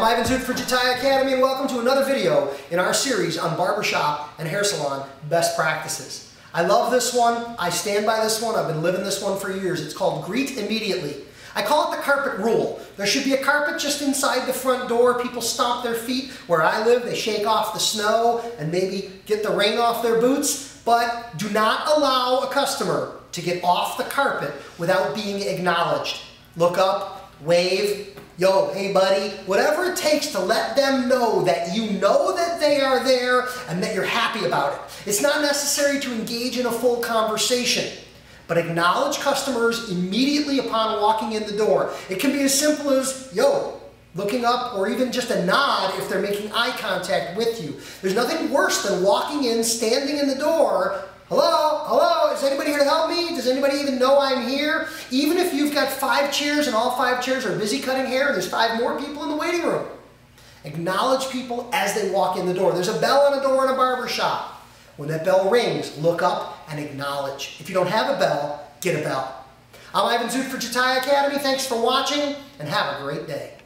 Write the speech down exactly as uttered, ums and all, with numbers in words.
Ivan Zoot for Jatai Academy, and welcome to another video in our series on barbershop and hair salon best practices. I love this one. I stand by this one. I've been living this one for years. It's called Greet Immediately. I call it the carpet rule. There should be a carpet just inside the front door. People stomp their feet. Where I live, they shake off the snow and maybe get the rain off their boots. But do not allow a customer to get off the carpet without being acknowledged. Look up, wave, yo, hey buddy, whatever it takes to let them know that you know that they are there and that you're happy about it. It's not necessary to engage in a full conversation, but acknowledge customers immediately upon walking in the door. It can be as simple as, yo, looking up, or even just a nod if they're making eye contact with you. There's nothing worse than walking in, standing in the door, hello, hello, is anybody here to help me? Does anybody even know I'm here? Even if you've got five chairs and all five chairs are busy cutting hair and there's five more people in the waiting room. Acknowledge people as they walk in the door. There's a bell on a door in a barber shop. When that bell rings, look up and acknowledge. If you don't have a bell, get a bell. I'm Ivan Zoot for Jatai Academy. Thanks for watching and have a great day.